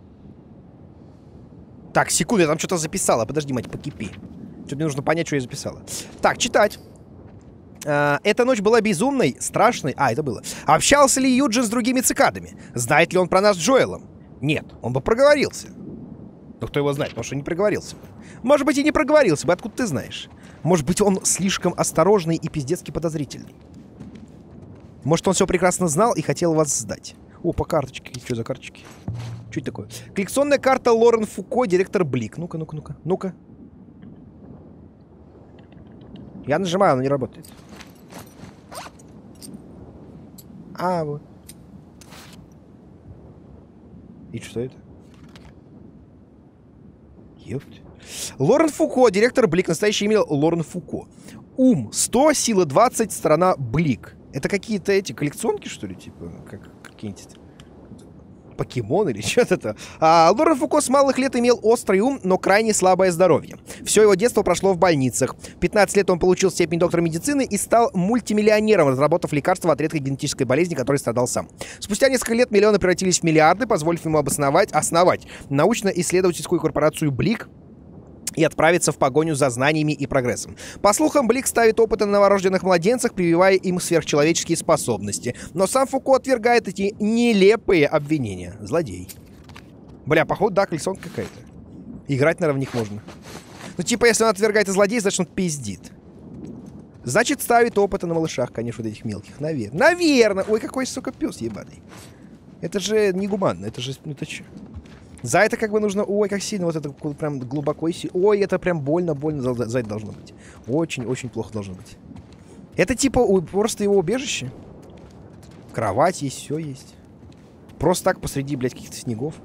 Так, секунду, я там что-то записала. Подожди, мать, покипи. Что мне нужно понять, что я записала. Так, читать. Эта ночь была безумной, страшной. А, это было. Общался ли Юджин с другими цикадами? Знает ли он про нас с Джоэлом? Нет, он бы проговорился. Но кто его знает, может, он не проговорился бы. Может быть, и не проговорился бы, откуда ты знаешь? Может быть, он слишком осторожный и пиздецки подозрительный. Может, он все прекрасно знал и хотел вас сдать. О, по карточке. Что за карточки? Что это такое? Коллекционная карта Лорен Фуко, директор Блик. Ну-ка, ну-ка, ну-ка. Ну-ка. Я нажимаю, она не работает. А, вот. И что это? Ёпть. Лорен Фуко, директор Блик. Настоящее имя Лорен Фуко. Ум 100, сила 20, страна Блик. Это какие-то эти коллекционки, что ли? Типа, как какие-нибудь покемон или что-то. Лорен Фуко с малых лет имел острый ум, но крайне слабое здоровье. Все его детство прошло в больницах. В 15 лет он получил степень доктора медицины и стал мультимиллионером, разработав лекарство от редкой генетической болезни, которой страдал сам. Спустя несколько лет миллионы превратились в миллиарды, позволив ему основать научно-исследовательскую корпорацию Блик и отправиться в погоню за знаниями и прогрессом. По слухам, Блик ставит опыты на новорожденных младенцах, прививая им сверхчеловеческие способности. Но сам Фуко отвергает эти нелепые обвинения. Злодей. Бля, походу, да, коллекционка какая-то. Играть, наверное, в них можно. Ну, типа, если он отвергает злодей, значит, он пиздит. Значит, ставит опыты на малышах, конечно, вот этих мелких. Наверное. Ой, какой, сука, пес ебаный. Это же негуманно. Это же... Ну, это че? За это как бы нужно... Ой, как сильно. Вот это прям глубоко и сильно. Ой, это прям больно за это должно быть. Очень-очень плохо должно быть. Это типа просто его убежище. Кровать есть, все есть. Просто так посреди, блядь, каких-то снегов.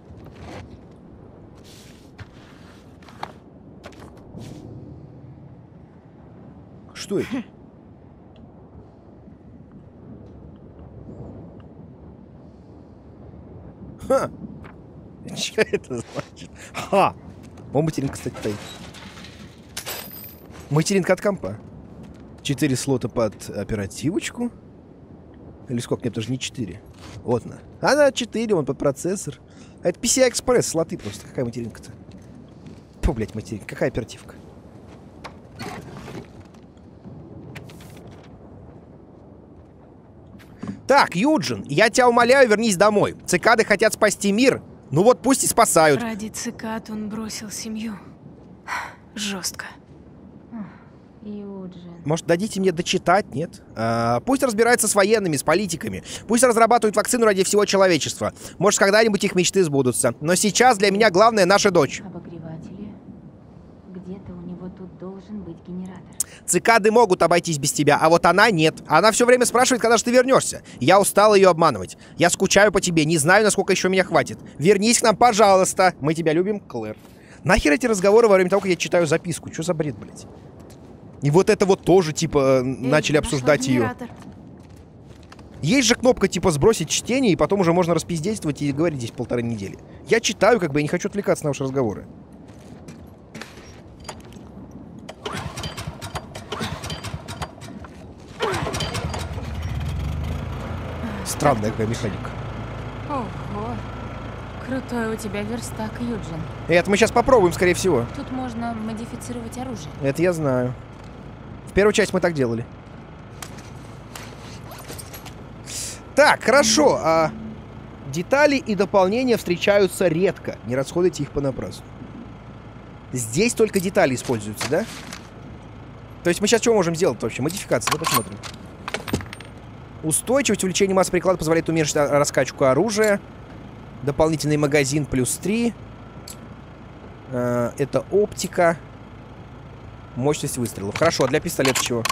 Что это? Ха! Что это значит? Ха! О, материнка, кстати, стоит. Материнка от компа. 4 слота под оперативочку. Или сколько? Нет, даже не 4. Вот она. Она 4, он под процессор. А это PCI Express, слоты просто. Какая материнка-то? Фу, блядь, материнка. Какая оперативка? Так, Юджин, я тебя умоляю, вернись домой. Цикады хотят спасти мир. Ну вот пусть и спасают. Ради цикад он бросил семью. Жестко. Юджин. Может, дадите мне дочитать, нет? Пусть разбираются с военными, с политиками. Пусть разрабатывают вакцину ради всего человечества. Может, когда-нибудь их мечты сбудутся. Но сейчас для меня главное наша дочь. Обогреватели. Где-то у него тут должен быть генератор. Цикады могут обойтись без тебя, а вот она нет. Она все время спрашивает, когда же ты вернешься. Я устал ее обманывать. Я скучаю по тебе, не знаю, насколько еще меня хватит. Вернись к нам, пожалуйста. Мы тебя любим, Клэр. Нахер эти разговоры во время того, как я читаю записку? Что за бред, блядь? И вот это вот тоже, типа, начали обсуждать ее. Есть же кнопка, типа, сбросить чтение, и потом уже можно распиздействовать и говорить здесь 1,5 недели. Я читаю, как бы, я не хочу отвлекаться на ваши разговоры. Странная какая механика. Ого. Крутой у тебя верстак, Юджин. Это мы сейчас попробуем, скорее всего. Тут можно модифицировать оружие. Это я знаю. В первую часть мы так делали. Так, хорошо. Детали и дополнения встречаются редко. Не расходуйте их понапрасну. Здесь только детали используются, да? То есть мы сейчас что можем сделать вообще? Модификация, да, посмотрим. Устойчивость, увеличение массы приклада позволяет уменьшить раскачку оружия. Дополнительный магазин +3. Это оптика. Мощность выстрелов. Хорошо, а для пистолета чего?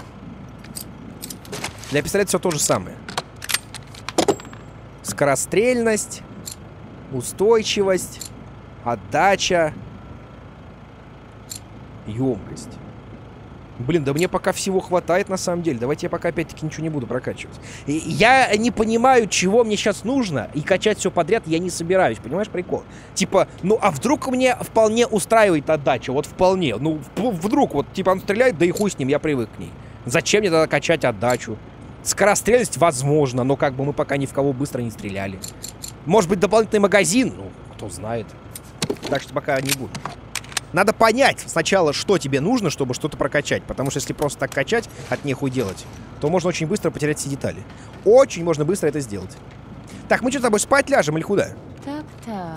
Для пистолета все то же самое. Скорострельность. Устойчивость. Отдача. Емкость. Блин, да мне пока всего хватает на самом деле. Давайте я пока опять-таки ничего не буду прокачивать. И я не понимаю, чего мне сейчас нужно. И качать все подряд я не собираюсь. Понимаешь, прикол? Типа, ну а вдруг мне вполне устраивает отдача? Вот вполне. Ну, вдруг, вот, типа, он стреляет, да и хуй с ним, я привык к ней. Зачем мне тогда качать отдачу? Скорострельность возможно, но как бы мы пока ни в кого быстро не стреляли. Может быть, дополнительный магазин? Ну, кто знает. Так что пока не буду. Надо понять сначала, что тебе нужно, чтобы что-то прокачать. Потому что если просто так качать, от нехуй делать, то можно очень быстро потерять все детали. Очень можно быстро это сделать. Так, мы что, с тобой спать ляжем или куда? Так-так.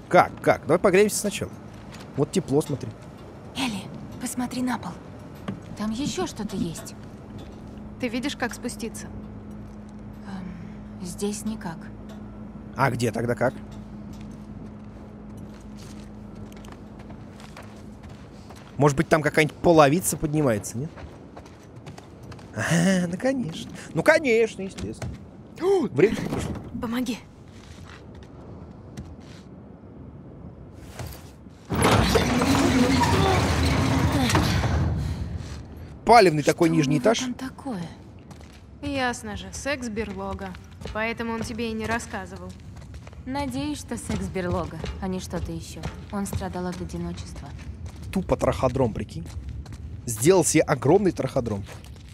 Как? Как? Давай погреемся сначала. Вот тепло, смотри. Элли, посмотри на пол. Там еще что-то есть. Ты видишь, как спуститься? Здесь никак. А где тогда как? Может быть, там какая-нибудь половица поднимается, нет? Ну, конечно. Ну, конечно, естественно. Время прошло. Помоги. Палевный такой Что нижний у него этаж. там такое? Ясно же, секс-берлога. Поэтому он тебе и не рассказывал. Надеюсь, что секс-берлога, а не что-то еще. Он страдал от одиночества. Тупо траходром, прикинь. Сделал себе огромный траходром.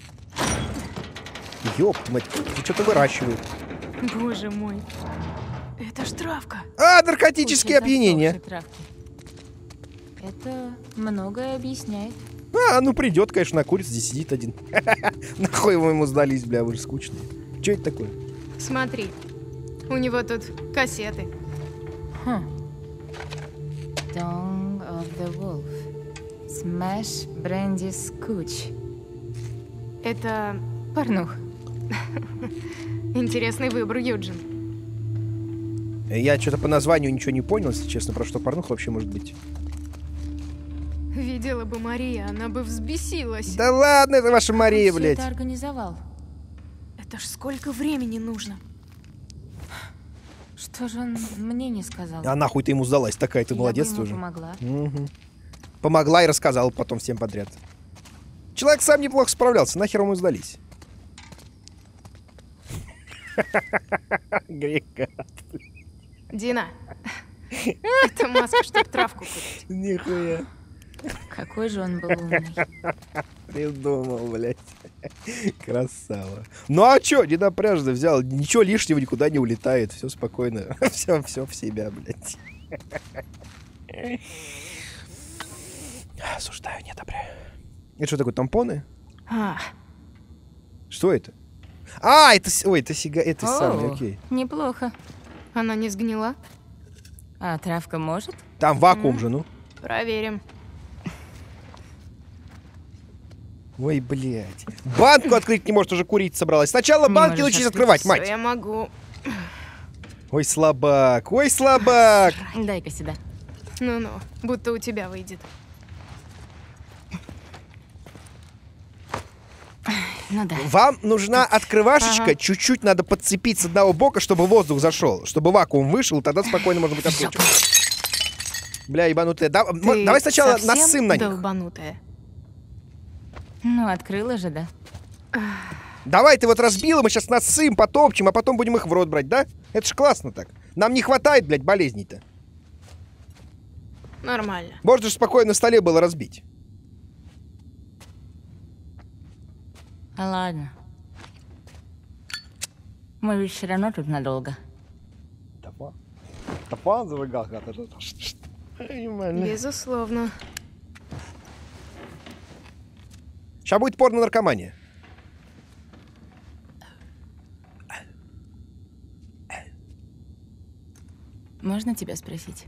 Ёпт, мать, тут что-то выращивают. Боже мой. Это ж травка. А, наркотические Куча опьянения. засохшей травки. Это многое объясняет. А, ну придет, конечно, на курице, здесь сидит один. Нахуй вы ему сдались, бля, вы же скучные. Что это такое? Смотри. У него тут кассеты. Tongue of the Wolf. Smash Brandy's Scooch. Это Порнух. интересный выбор, Юджин. Я что-то по названию ничего не понял, если честно, про что порнух вообще может быть. Видела бы Мария, она бы взбесилась. Да ладно, это ваша Мария, Кто блядь. это организовал? Это ж сколько времени нужно. Что же он мне не сказал? А нахуй ты ему сдалась, такая ты Я бы молодец ему тоже. помогла. Мгм. Помогла и рассказала потом всем подряд. Человек сам неплохо справлялся, нахер ему сдались. Грека. Дина, это маска, чтоб травку курить. Нихуя. Какой же он был умный. Придумал, блядь. Красава. Ну а чё, не напряжно взял. Ничего лишнего никуда не улетает. Все спокойно. Все в себя, блядь. Осуждаю, не одобряю. Это что такое, тампоны? А, Что это? А, это... Ой, это это самый, О, окей. неплохо. она не сгнила? А травка может? Там вакуум же, ну. Проверим. Ой, блядь. Банку открыть не может, уже курить собралась. Сначала Не банки можешь учись открыть открывать, Всё, мать. я могу. Ой, слабак, ой, слабак. Дай-ка сюда. Ну-ну, будто у тебя выйдет. Ну да. Вам нужна открывашечка, Ага. чуть-чуть надо подцепить с одного бока, чтобы воздух зашел, чтобы вакуум вышел, и тогда спокойно можно будет откручивать. Бля, ебанутая. Ты Давай сначала совсем насым на них. долбанутая. Ну, открыла же, да? Давай, ты вот разбила, мы сейчас насым, потопчем, а потом будем их в рот брать, да? Это ж классно так. Нам не хватает, блядь, болезней-то. Нормально. Можно же спокойно на столе было разбить. Ладно. Мы ведь все равно тут надолго. Топан зажигалка. Безусловно. Сейчас будет порно-наркомания. Можно тебя спросить?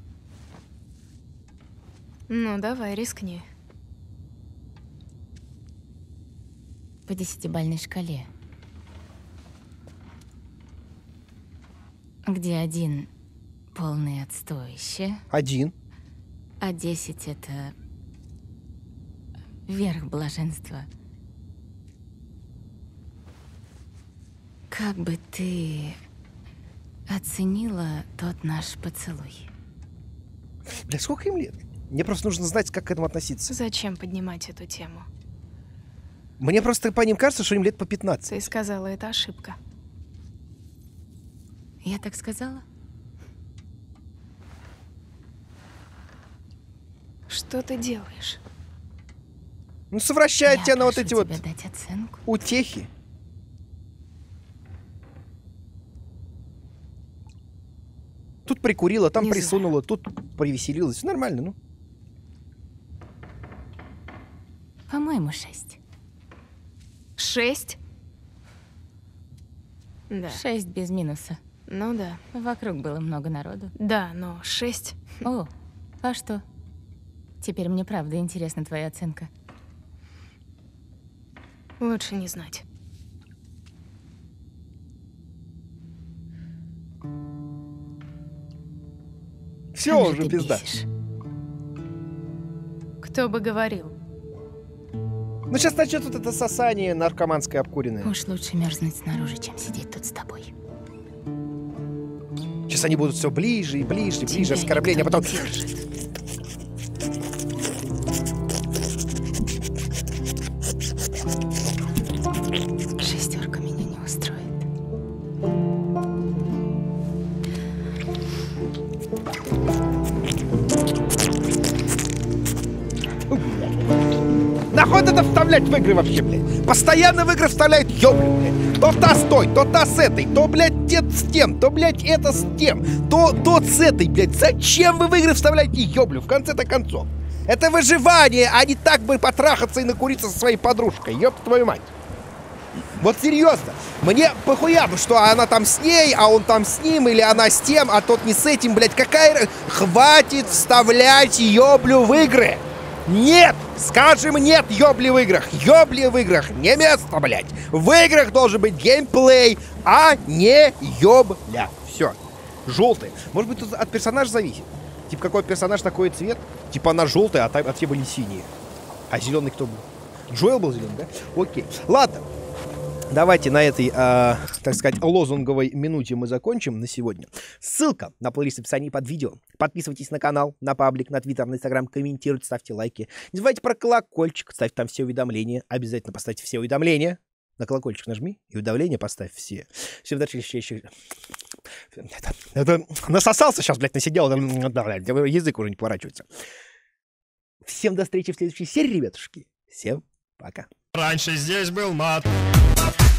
Ну, давай, рискни. По 10-бальной шкале. Где 1 полный отстоище, 1. а 10 это верх блаженства. Как бы ты оценила тот наш поцелуй? Бля, сколько им лет? Мне просто нужно знать, как к этому относиться. Зачем поднимать эту тему? Мне просто по ним кажется, что им лет по 15. Ты сказала, это ошибка. Я так сказала? Что ты делаешь? Ну, совращает Я тебя на вот прошу эти вот тебя дать оценку. утехи. Тут прикурила, там Не знаю. присунула, тут привеселилась. Всё нормально, ну. По-моему, 6. 6? Да, 6 без минуса. Ну да. Вокруг было много народу. Да, но 6. О, а что? Теперь мне правда интересна твоя оценка. Лучше не знать. Все Как же уже ты пизда. бесишь. Кто бы говорил. Ну сейчас начнет вот это сосание наркоманское обкуренное. Уж лучше мерзнуть снаружи, чем сидеть тут с тобой. Сейчас они будут все ближе и ближе и ближе, Тебя оскорбления, а никто потом... не держит. Шестерка меня не устроит. Нахуй это вставлять в игры вообще, блядь? Постоянно в игры вставляют ёблю, блядь. То та с той, то та с этой, то, блядь, дед с тем, то, блядь, это с тем, то тот с этой, блядь. Зачем вы в игры вставляете ёблю, в конце-то концов? Это выживание, а не так бы потрахаться и накуриться со своей подружкой, ёб твою мать. Вот серьезно, мне похуя, что она там с ней, а он там с ним, или она с тем, а тот не с этим, блядь. Какая... Хватит вставлять ёблю в игры! Нет! Скажем нет ёбли в играх! Ёбли в играх не место, блядь! В играх должен быть геймплей, а не ёбля. Все. Желтый. Может быть, тут от персонажа зависит. Типа, какой персонаж, такой цвет? Типа, она желтая, а те были синие. А зеленый кто был? Джоэл был зеленый, да? Окей. Ладно. Давайте на этой, так сказать, лозунговой минуте мы закончим на сегодня. Ссылка на плейлист в описании под видео. Подписывайтесь на канал, на паблик, на твиттер, на инстаграм, комментируйте, ставьте лайки. Не забывайте про колокольчик, ставьте там все уведомления. Обязательно поставьте все уведомления. На колокольчик нажми и уведомления поставь все. Всем удачи, еще. Это насосался сейчас, блядь, насидел. Язык уже не поворачивается. Всем до встречи в следующей серии, ребятушки. Всем пока. Раньше здесь был мат.